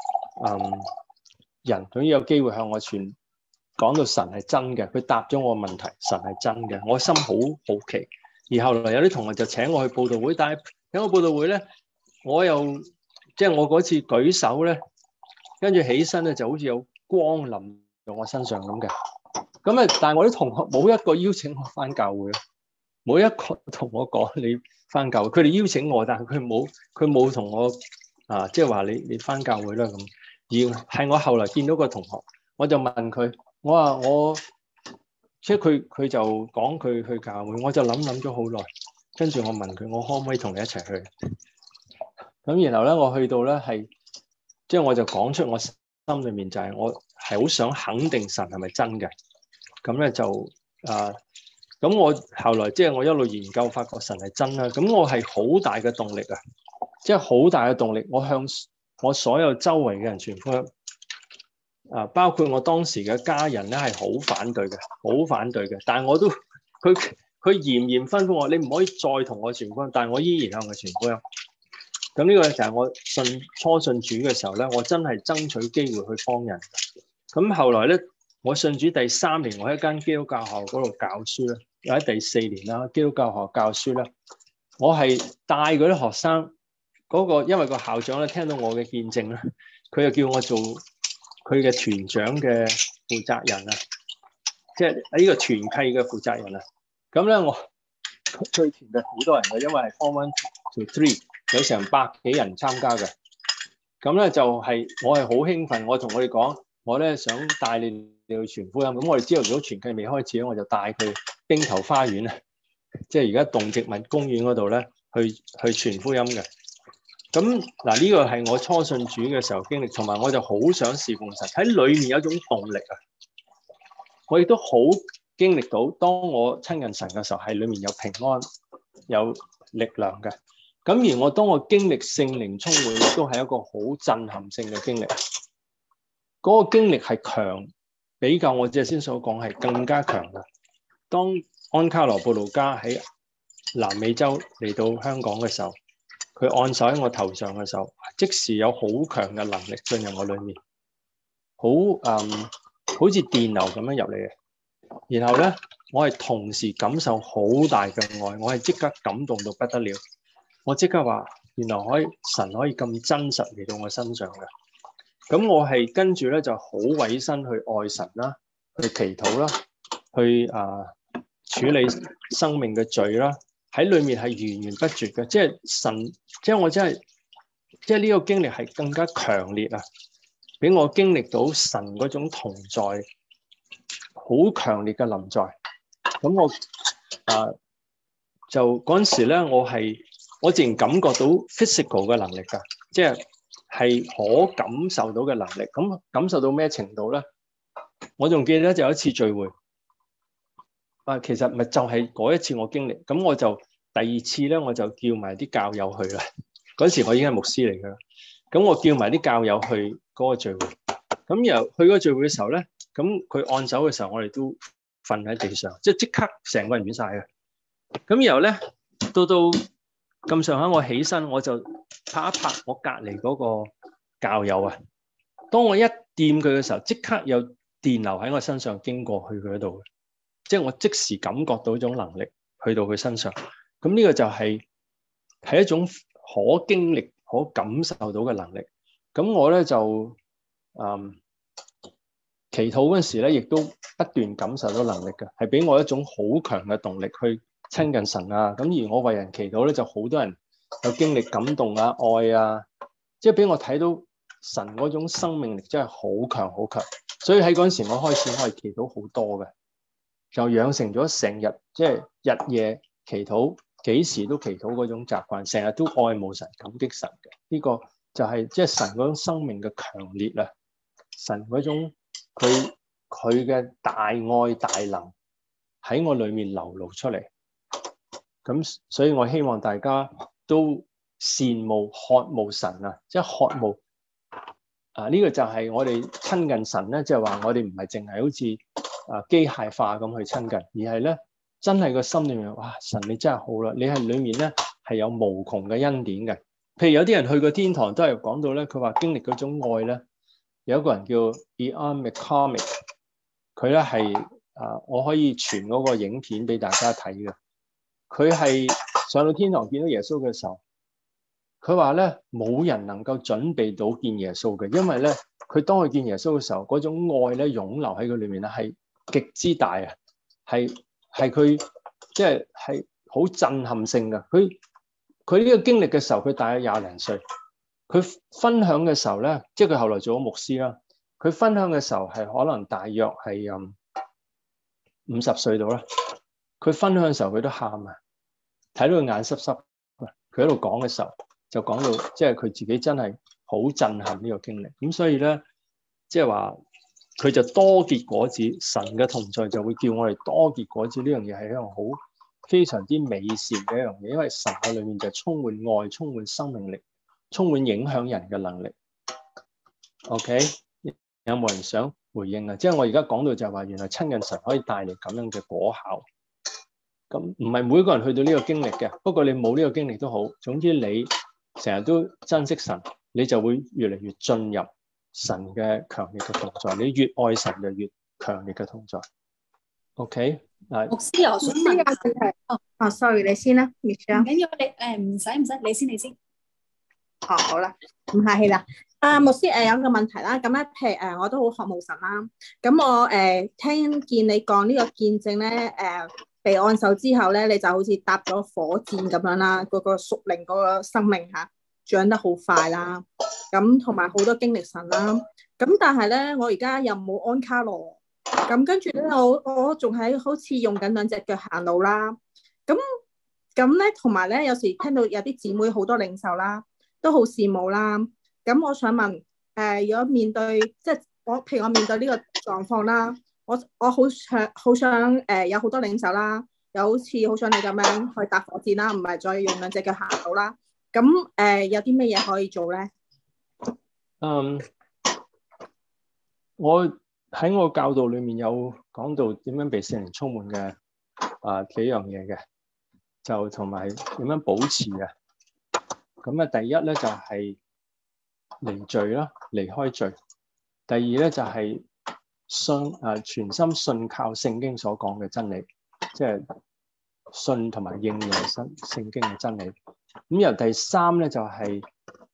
S1: 人，總之有機會向我講到神係真嘅，佢答咗我問題，神係真嘅，我心好好奇。而後來有啲同學就請我去佈道會，但係喺個佈道會咧，我又即係我嗰次舉手咧，跟住起身咧就好似有光臨到我身上咁嘅。咁啊，但係我啲同學冇一個邀請我返教會，冇一個同我講你返教會。佢哋邀請我，但係佢冇同我即係話你返教會啦咁。而係我後來見到個同學，我就問佢，我話我。即係佢就講佢去教會，我就諗咗好耐，跟住我問佢，我可唔可以同你一齊去？咁然後咧，我去到咧係，即係我就講出我心裏面就係我係好想肯定神係咪真嘅。咁咧就咁我後來即係我一路研究，發覺神係真啦。咁我係好大嘅動力啊，即係好大嘅動力，我向我所有周圍嘅人傳福音。包括我當時嘅家人咧係好反對嘅，好反對嘅。但係我都佢嚴嚴吩咐我，你唔可以再同我傳福音。但係我依然向佢傳福音。咁呢個就係我初信主嘅時候咧，我真係爭取機會去幫人。咁後來咧，我信主第3年，我喺一間基督教學校嗰度教書咧，又喺第4年啦，基督教學校教書咧，我係帶嗰啲學生因為個校長咧聽到我嘅見證咧，佢就叫我做佢嘅團長嘅負責人啊，即係呢個團契嘅負責人啊。咁咧我佢團嘅好多人嘅，因為係 Form 1 to 3，有成100幾人參加嘅。咁咧就係我係好興奮，我同佢哋講，我咧想帶你哋去傳福音。咁我哋知道如果團契未開始咧，我就帶佢兵頭花園啊，即係而家動植物公園嗰度咧去傳福音嘅。咁嗱，呢個係我初信主嘅時候經歷，同埋我就好想侍奉神，喺裏面有一種動力啊！我亦都好經歷到，當我親近神嘅時候，係裏面有平安、有力量嘅。咁而當我經歷聖靈充滿，亦都係一個好震撼性嘅經歷。嗰個經歷係強，比較我之前所講係更加強嘅。當安卡羅布魯加喺南美洲嚟到香港嘅時候，佢按手喺我頭上嘅時候，即時有好強嘅能力進入我裏面，好似電流咁樣入嚟嘅。然後咧，我係同時感受好大嘅愛，我係即刻感動到不得了。我即刻話，原來神可以咁真實嚟到我身上嘅。咁我係跟住咧就好委身去愛神啦，去祈禱啦，去處理生命嘅罪啦。喺裏面係源源不絕嘅，即係神，即係我真係，即係呢個經歷係更加強烈啊！俾我經歷到神嗰種同在，好強烈嘅臨在。咁我就嗰陣時咧，我自然感覺到 physical 嘅能力㗎，即係可感受到嘅能力。咁感受到咩程度咧？我仲記得就有一次聚會。其實咪就係嗰一次我經歷，咁我就第二次咧，我就叫埋啲教友去啦。嗰時我已經係牧師嚟㗎，咁我叫埋啲教友去嗰個聚會。咁然後去嗰個聚會嘅時候咧，咁佢按手嘅時候，我哋都瞓喺地上，即係即刻成個人軟晒嘅。咁然後咧，到咁上下我起身，我就拍一拍我隔離嗰個教友啊。當我一掂佢嘅時候，即刻有電流喺我身上經過去佢嗰度。即係我即時感覺到一種能力去到佢身上，咁呢個就係一種可經歷、可感受到嘅能力。咁我咧就祈禱嗰陣時咧，亦都不斷感受到能力嘅，係俾我一種好強嘅動力去親近神啊。咁而我為人祈禱咧，就好多人有經歷感動啊、愛啊，即係俾我睇到神嗰種生命力真係好強好強。所以喺嗰陣時，我開始可以祈禱好多嘅，就養成咗成日即係日夜祈禱，幾時都祈禱嗰種習慣，成日都愛慕神、感激神嘅。呢個就係即係神嗰種生命嘅強烈啊！神嗰種佢嘅大愛大能喺我裏面流露出嚟。咁所以我希望大家都羨慕渴慕神啊，即係渴慕啊！呢個就係我哋親近神咧，即係話我哋唔係淨係好似機械化咁去親近，而係咧真係個心裏面，哇！神你真係好啦，你係裏面咧係有無窮嘅恩典嘅。譬如有啲人去過天堂都係講到咧，佢話經歷嗰種愛咧，有一個人叫 Ian McCormick， 佢咧係我可以傳嗰個影片俾大家睇嘅。佢係上到天堂見到耶穌嘅時候，佢話咧冇人能夠準備到見耶穌嘅，因為咧佢當佢見耶穌嘅時候，嗰種愛咧湧流喺佢裏面咧係極之大啊，係佢即係好震撼性嘅。佢呢個經歷嘅時候，佢大約20零歲，佢分享嘅時候咧，即係佢後來做咗牧師啦。佢分享嘅時候係可能大約係50歲到啦。佢分享嘅時候佢都喊啊，睇到佢眼濕濕。佢喺度講嘅時候就講到，即係佢自己真係好震撼呢個經歷。咁所以咧，即係話佢就多結果子，神嘅同在就會叫我哋多結果子。呢樣嘢係一樣好非常之美善嘅一樣嘢，因為神嘅裏面就充滿愛、充滿生命力、充滿影響人嘅能力。OK， 有冇人想回應啊？即係我而家講到就係話，原來親近神可以帶嚟咁樣嘅果效。咁唔係每一個人去到呢個經歷嘅，不過你冇呢個經歷都好。總之你成日都珍惜神，你就會越嚟越進入神嘅強烈嘅同在。你越愛神就越強烈嘅同在。OK，
S2: 牧師，我想問
S3: 下，sorry， 你先啦 ，Michelle。
S2: 唔緊要，你唔使，你先。
S3: 好啦，唔客氣啦。牧師有個問題啦，咁咧譬如我都好渴慕神啦。咁我聽見你講呢個見證咧，被按手之後咧，你就好似搭咗火箭咁樣啦，嗰個屬靈嗰個生命長得好快啦。咁同埋好多經歷神啦。咁但係咧，我而家又冇安卡羅。咁跟住咧，我仲係好似用緊2隻腳行路啦。咁咧，同埋咧，有時聽到有啲姊妹好多領袖啦，都好羨慕啦。咁我想問，如果面對即係譬如我面對呢個狀況啦，我好想有好多領袖啦，又好似好想你咁樣去搭火箭啦，唔係再用2隻腳行路啦。咁有啲咩嘢可以做咧？
S1: 我喺我教導裏面有講到點樣被聖靈充滿嘅幾樣嘢嘅，就同埋點樣保持嘅。咁第一咧就係離罪啦，離開罪。第二咧就係全心信靠聖經所講嘅真理，即係信同埋應用聖經嘅真理。咁由第三咧就係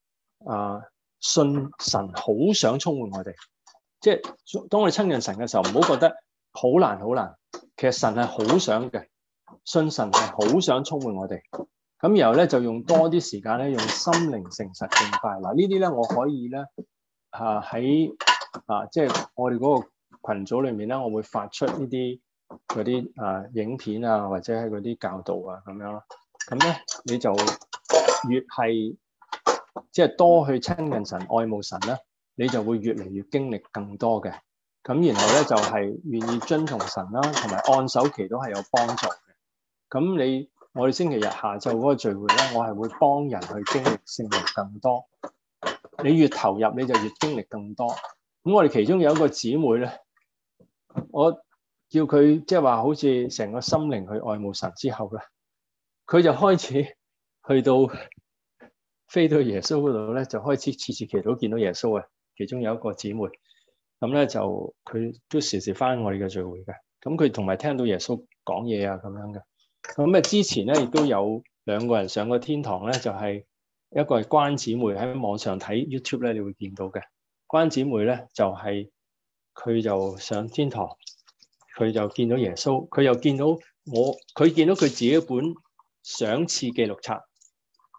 S1: 信神好想充滿我哋。即係當我哋親近神嘅時候，唔好覺得好難好難。其實神係好想嘅，信神係好想充滿我哋。咁然後咧就用多啲時間咧，用心靈誠實敬拜。嗱，呢啲咧我可以咧喺即係我哋嗰個群組裏面咧，我會發出呢啲嗰啲影片啊，或者係嗰啲教導啊咁樣咯。咁咧你就越係即係多去親近神、愛慕神咧，你就會越嚟越經歷更多嘅。咁然後咧就係願意遵從神啦，同埋按手祈都係有幫助嘅。咁我哋星期日下晝嗰個聚會咧，我係會幫人去經歷聖靈更多。你越投入，你就越經歷更多。咁我哋其中有一個姊妹咧，我叫佢即係話好似成個心靈去愛慕神之後咧，佢就開始去到飛到耶穌嗰度咧，就開始次次祈禱見到耶穌啊。其中有一個姊妹，咁咧就佢都時時返我哋嘅聚會嘅。咁佢同埋聽到耶穌講嘢啊咁樣嘅。咁之前咧亦都有2個人上過天堂咧，就係一個係關姊妹，喺網上睇 YouTube 咧，你會見到嘅。關姊妹咧就係佢就上天堂，佢就見到耶穌，佢又見到佢見到佢自己一本賞賜記錄冊。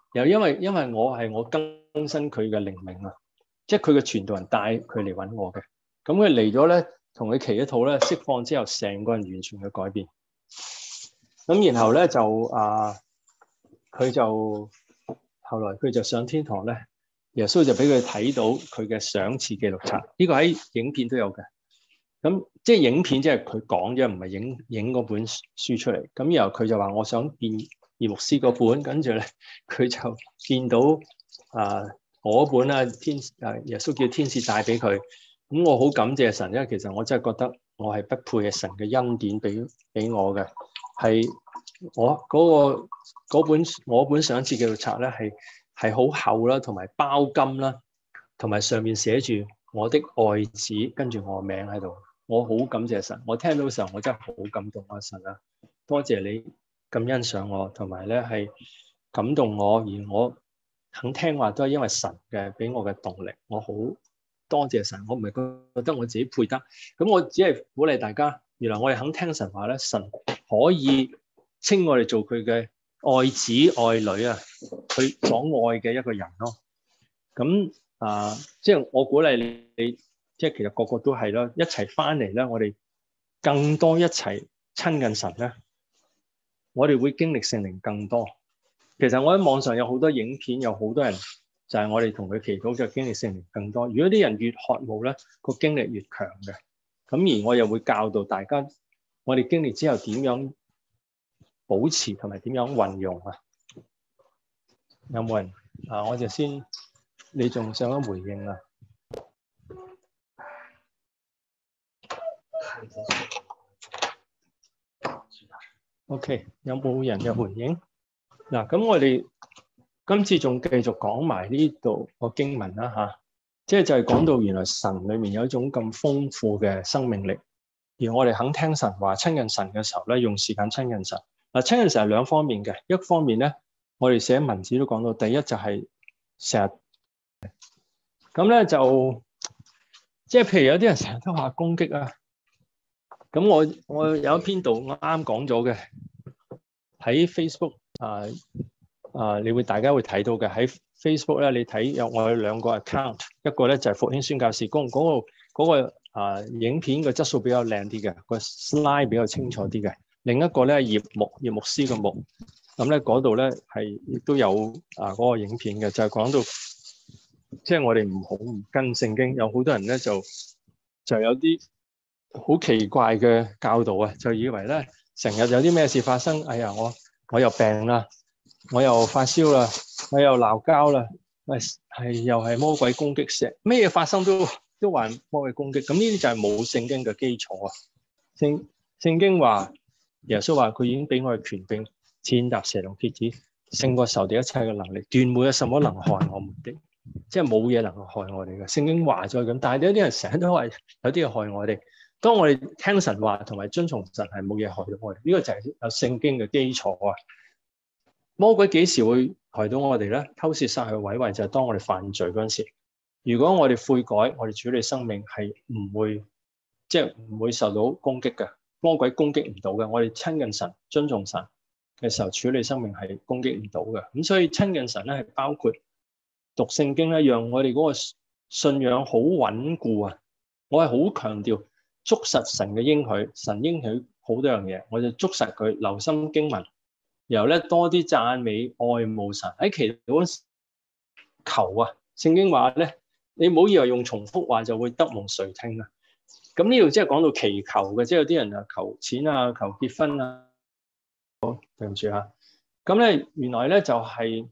S1: 又因為我更新佢嘅靈命啊，即係佢嘅傳道人帶佢嚟揾我嘅。咁佢嚟咗咧，同佢祈一禱咧，釋放之後，成個人完全嘅改變。咁然後咧佢就後來佢就上天堂咧，耶穌就俾佢睇到佢嘅賞賜記錄冊，呢個喺影片都有嘅。咁即係影片，即係佢講啫，唔係影嗰本書出嚟。咁然後佢就話：我想變葉牧師嗰本，跟住咧佢就見到我嗰本啊，耶穌叫天使帶俾佢。咁我好感謝神，因為其實我真係覺得我係不配嘅，神嘅恩典俾我嘅，係我本賞賜記錄冊咧係好厚啦，同埋包金啦，同埋上面寫住我的愛子，跟住我名喺度。我好感謝神，我聽到嘅時候我真係好感動啊！神啊，多謝你咁欣賞我，同埋咧係感動我，而我肯聽話都係因為神嘅俾我嘅動力。我好多謝神，我唔係覺得我自己配得，咁我只係鼓勵大家，原來我哋肯聽神話咧，神可以稱我哋做佢嘅愛子愛女啊，佢所愛嘅一個人咯。咁即係我鼓勵你。即係其實個個都係啦，一齊翻嚟咧，我哋更多一齊親近神咧，我哋會經歷聖靈更多。其實我喺網上有好多影片，有好多人就係我哋同佢祈禱就經歷聖靈更多。如果啲人越渴慕咧，個經歷越強嘅。咁而我又會教導大家，我哋經歷之後點樣保持同埋點樣運用啊？有冇人我就先，你仲想回應啊？OK， 有冇人有回應？嗱，咁我哋今次仲繼續講埋呢度個經文啦吓，即係就係講到原來神裏面有一種咁豐富嘅生命力，而我哋肯聽神話、親近神嘅時候咧，用時間親近神。嗱，親近神係兩方面嘅，一方面咧，我哋寫文字都講到，第一就係成日咁咧就即係譬如有啲人成日都話攻擊啊。咁我有一篇道我啱講咗嘅，喺 Facebook 你會大家會睇到嘅，喺 Facebook 咧，你睇我有兩個 account， 一個咧就係復興宣教事工嗰個影片嘅質素比較靚啲嘅，個 slide 比較清楚啲嘅，另一個咧葉牧師嘅牧，咁咧嗰度咧係亦都有嗰個影片嘅，就係講到即係我哋唔好唔跟聖經，有好多人咧就有啲好奇怪嘅教導啊，就以為咧成日有啲咩事發生，哎呀我又病啦，我又發燒啦，我又鬧交啦，又係魔鬼攻擊石，咩嘢發生都話魔鬼攻擊，咁呢啲就係冇聖經嘅基礎啊。聖經話耶穌話佢已經俾我哋權柄，踐踏蛇同蠍子，勝過仇敵一切嘅能力，斷沒有什麼能害我們的，即係冇嘢能夠害我哋嘅。聖經話咗咁，但係有啲人成日都話有啲嘢害我哋。當我哋聽神話同埋遵從神，係冇嘢害到我哋，呢個就係有聖經嘅基礎啊。魔鬼幾時會害到我哋咧？偷竊殺害毀壞就係當我哋犯罪嗰陣時。如果我哋悔改，我哋處理生命係唔會受到攻擊嘅，魔鬼攻擊唔到嘅。我哋親近神、遵從神嘅時候，處理生命係攻擊唔到嘅。咁所以親近神咧係包括讀聖經咧，讓我哋嗰個信仰好穩固啊。我係好強調。捉實神嘅應許，神應許好多樣嘢，我就捉實佢，留心經文，然後咧多啲讚美愛慕神。喺祈禱求啊，聖經話咧，你唔好以為用重複話就會得蒙垂聽啊。咁呢度即係講到祈求嘅，即係有啲人求錢啊，求結婚啊。好，對唔住嚇。咁咧原來咧就係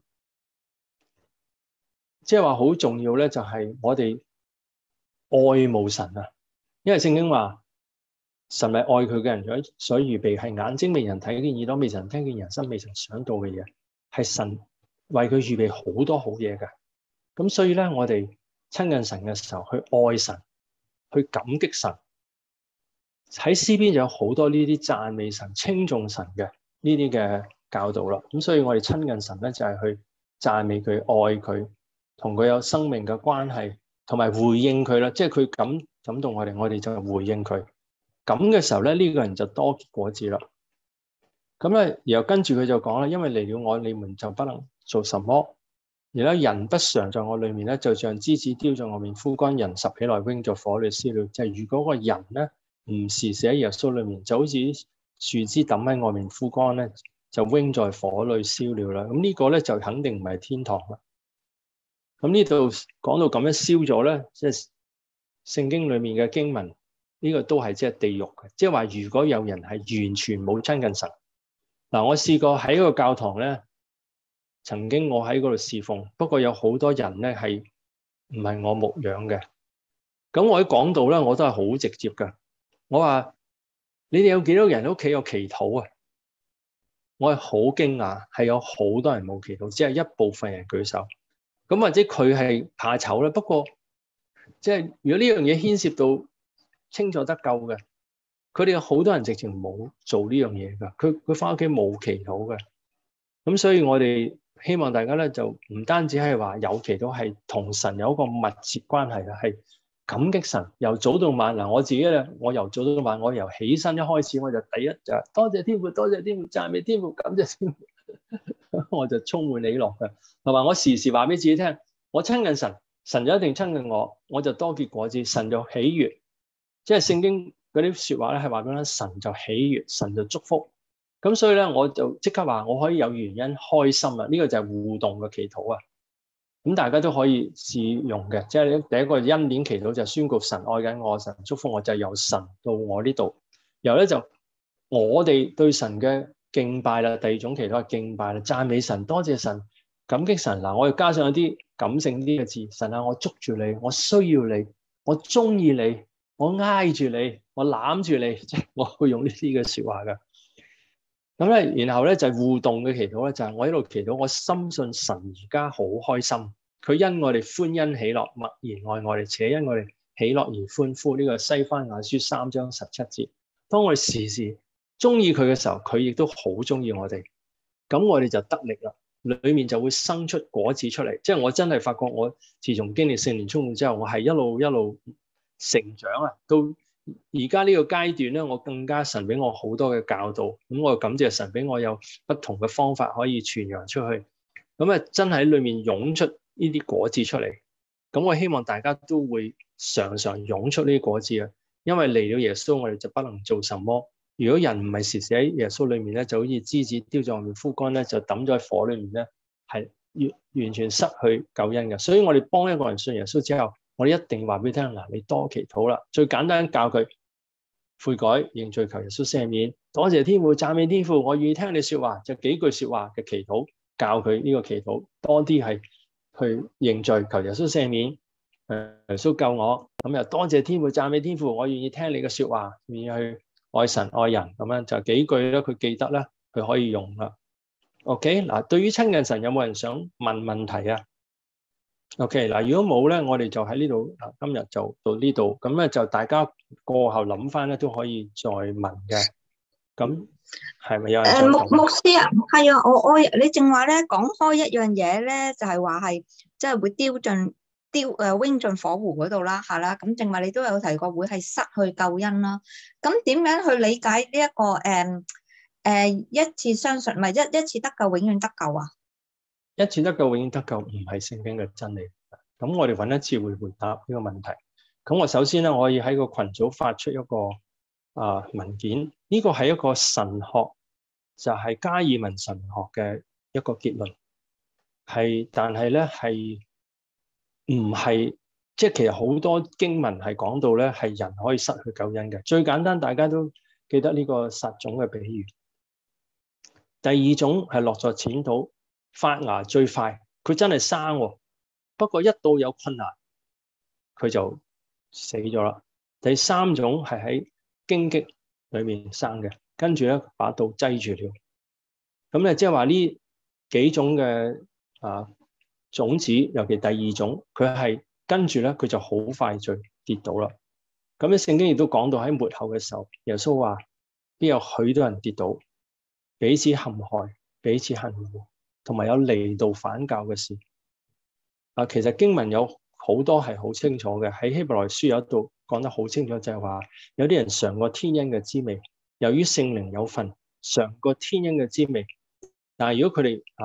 S1: 即係話好重要咧，就係我哋愛慕神啊。因為聖經話神係愛佢嘅人，所以預備係眼睛未人睇見，耳朵未曾聽見，人心未曾想到嘅嘢，係神為佢預備好多好嘢嘅。咁所以咧，我哋親近神嘅時候，去愛神，去感激神。喺詩篇就有好多呢啲讚美神、稱頌神嘅呢啲嘅教導啦。咁所以我哋親近神咧，就係去讚美佢、愛佢，同佢有生命嘅關係，同埋回應佢啦。即係佢感動我哋就回應佢。咁嘅時候咧，呢個人就多結果子啦。咁咧，然後跟住佢就講啦，因為離了我，你們就不能做什麼。而咧人不常在我裏面咧，就像枝子丟在外面枯乾，人拾起來扔在火裏燒了。就係、是、如果個人咧唔時時喺耶穌裏面，就好似樹枝抌喺外面枯乾咧，就扔在火裏燒了啦。咁呢個咧就肯定唔係天堂啦。咁呢度講到咁樣燒咗咧，即係聖經裏面嘅經文，呢個都係即係地獄嘅。即係話如果有人係完全冇親近神，嗱，我試過喺個教堂咧。曾經我喺嗰度侍奉，不過有好多人咧係唔係我牧養嘅。咁我喺講道咧，我都係好直接嘅。我話你哋有幾多人喺屋企有祈禱啊？我係好驚訝，係有好多人冇祈禱，只係一部分人舉手。咁或者佢係怕醜咧。不過即係如果呢樣嘢牽涉到清楚得救嘅，佢哋有好多人直情冇做呢樣嘢㗎。佢返屋企冇祈禱嘅。咁所以我哋希望大家咧就唔單止係話有祈禱，係同神有一個密切關係嘅，係感激神。由早到晚嗱，我自己咧，我由早到晚，我由起身一開始我就第一就多謝天父，多謝天父，讚美天父，感謝天父，我就充滿喜樂嘅。同埋我時時話俾自己聽，我親近神，神就一定親近我，我就多結果子，神就喜悅。即係聖經嗰啲説話咧係話俾我聽，神就喜悅，神就祝福。咁所以咧，我就即刻話我可以有原因開心啦。呢個就係互動嘅祈禱啊。咁大家都可以試用嘅，即係第一個恩典祈禱就係宣告神愛緊我，神祝福我，就係由神到我呢度。然後咧就我哋對神嘅敬拜啦。第二種祈禱係敬拜啦，讚美神，多謝神，感激神。嗱，我要加上一啲感性啲嘅字，神啊，我捉住你，我需要你，我中意你，我挨住你，我攬住你，即係我會用呢啲嘅説話㗎。咁咧，然後咧就係互動嘅祈禱咧，就係我喺度祈禱，我深信神而家好開心，佢因我哋歡欣喜樂，默然愛我哋，且因我哋喜樂而歡呼。呢個西番雅書3章17節。當我哋時時中意佢嘅時候，佢亦都好中意我哋，咁我哋就得力啦，裏面就會生出果子出嚟。即係我真係發覺，我自從經歷聖靈充滿之後，我係一路成長啊，到而家呢個階段咧，我更加神俾我好多嘅教導，咁我感謝神俾我有不同嘅方法可以傳揚出去，咁啊真係喺裏面湧出呢啲果子出嚟。咁我希望大家都會常常湧出呢啲果子啊，因為嚟了耶穌，我哋就不能做什麼。如果人唔係時時喺耶穌裏面咧，就好似枝子丟在外面枯乾咧，就抌咗喺火裏面咧，係完全失去救恩嘅。所以我哋幫一個人信耶穌之後，我哋一定話俾佢聽，嗱，你多祈禱啦。最簡單教佢悔改、認罪、求耶穌赦免，多謝天父、讚美天父，我願意聽你説話，就幾句説話嘅祈禱，教佢呢個祈禱多啲係去認罪、求耶穌赦免，耶穌救我。咁又多謝天父、讚美天父，我願意聽你嘅説話，願意去愛神愛人。咁樣就幾句咧，佢記得啦，佢可以用啦。OK， 嗱，對於親近神有冇人想問問題啊？OK， 嗱，如果冇咧，我哋就喺呢度，今日就到呢度，咁咧就大家過後諗翻咧都可以再問嘅。咁係咪有人想講？
S4: 牧師啊，係啊，我你正話咧講開一樣嘢咧，就係話係即係會扔進火湖嗰度啦，係啦。咁正話你都有提過會係失去救恩啦。咁點樣去理解呢一個一次相信，唔係一次得救永遠得救啊？
S1: 一次得救永遠得救唔係聖經嘅真理。咁我哋揾一次會回答呢個問題。咁我首先咧，我可以喺個群組發出一個文件。呢個係一個神學，就係加爾文神學嘅一個結論。但係咧係唔係即係其實好多經文係講到咧係人可以失去救恩嘅。最簡單，大家都記得呢個撒種嘅比喻。第二種係落在淺土。發芽最快，佢真係生喎，不過一到有困難，佢就死咗啦。第三種係喺荊棘裏面生嘅，跟住咧把刀擠住了。咁咧即係話呢幾種嘅種子，尤其第二種，佢係跟住咧佢就好快就跌倒啦。咁咧聖經亦都講到喺末後嘅時候，耶穌話必有許多人跌倒，彼此陷害，彼此恨惡。同埋有離道反教嘅事。其實經文有好多係好清楚嘅，喺希伯來書有一度講得好清楚，就係話有啲人嘗過天恩嘅滋味，由於聖靈有份嘗過天恩嘅滋味，但係如果佢哋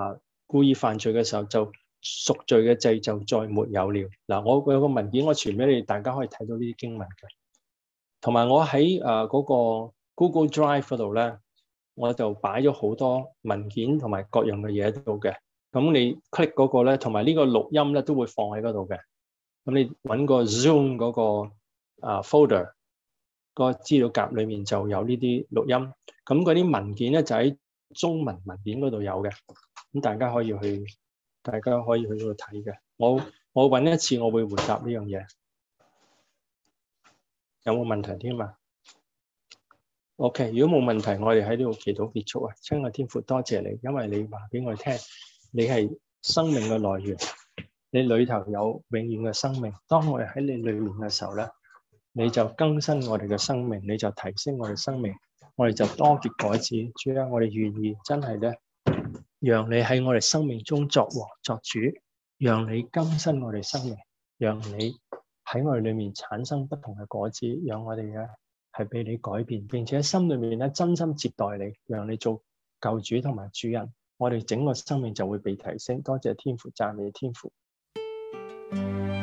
S1: 故意犯罪嘅時候，就贖罪嘅祭就再沒有了。嗱，我有個文件我傳俾你，大家可以睇到呢啲經文嘅。同埋我喺嗰個 Google Drive 嗰度咧，我就擺咗好多文件同埋各樣嘅嘢喺度嘅。咁你 click 嗰個咧，同埋呢個錄音咧都會放喺嗰度嘅。咁你揾個 Zoom 嗰個folder 個資料夾裏面就有呢啲錄音。咁嗰啲文件咧就喺中文文件嗰度有嘅。咁大家可以去嗰度睇嘅。我揾一次，我會回答呢樣嘢。有冇問題添啊 ？OK， 如果冇問題，我哋喺呢度祈禱結束啊！親愛天父，多謝你，因為你話俾我聽，你係生命嘅來源，你裏頭有永遠嘅生命。當我哋喺你裏面嘅時候咧，你就更新我哋嘅生命，你就提升我哋生命，我哋就多結果子。主啊，我哋願意真係咧，讓你喺我哋生命中作王作主，讓你更新我哋生命，讓你喺我哋裏面產生不同嘅果子，讓我哋咧係被你改變，並且喺心裏面咧真心接待你，讓你做救主同埋主人，我哋整個生命就會被提升。多謝天父，讚美天父。